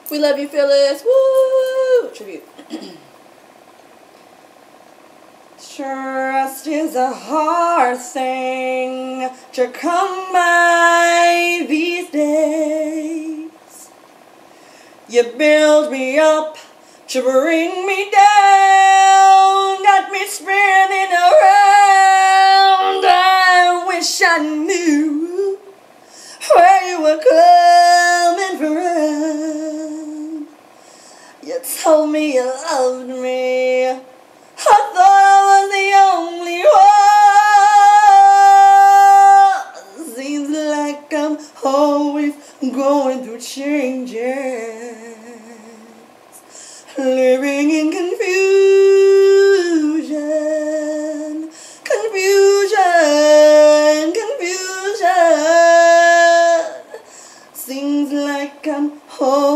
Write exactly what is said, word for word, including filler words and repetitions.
We love you, Phyllis. Woo! Tribute. Trust is a hard thing to come by these days. You build me up to bring me down, got me spinning around. I wish I knew where you were coming from. You told me you loved me, I thought I was the only one. Seems like I'm always going through changes, living in confusion, confusion, confusion. Seems like I'm always